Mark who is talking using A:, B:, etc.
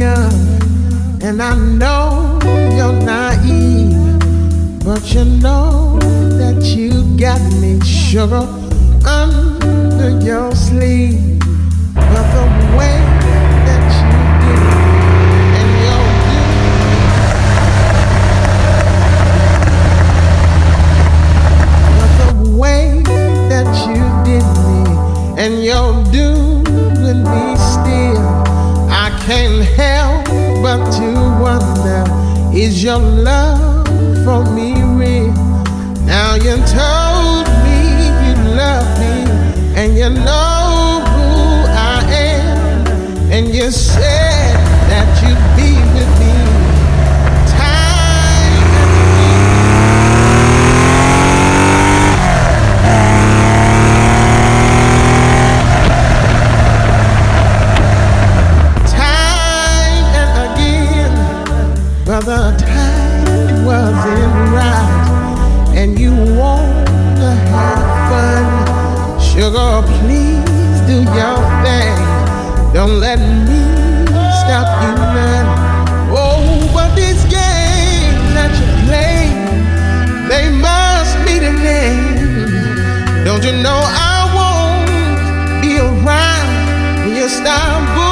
A: young, and I know you're naive, but you know that you got me, sugar, under your sleeve. But the way that you do and you'll do, but the way that you did me and you'll do with me still, I can't help but to wonder, is your love for me real? Now you told me you love me, and you know who I am, and you said that you'd be with me time and again. But the time wasn't right, and you want to have fun. Sugar, please do your thing. Don't let me stop you none. Oh, but these games that you play, they must meet an end. Don't you know I won't be around when you start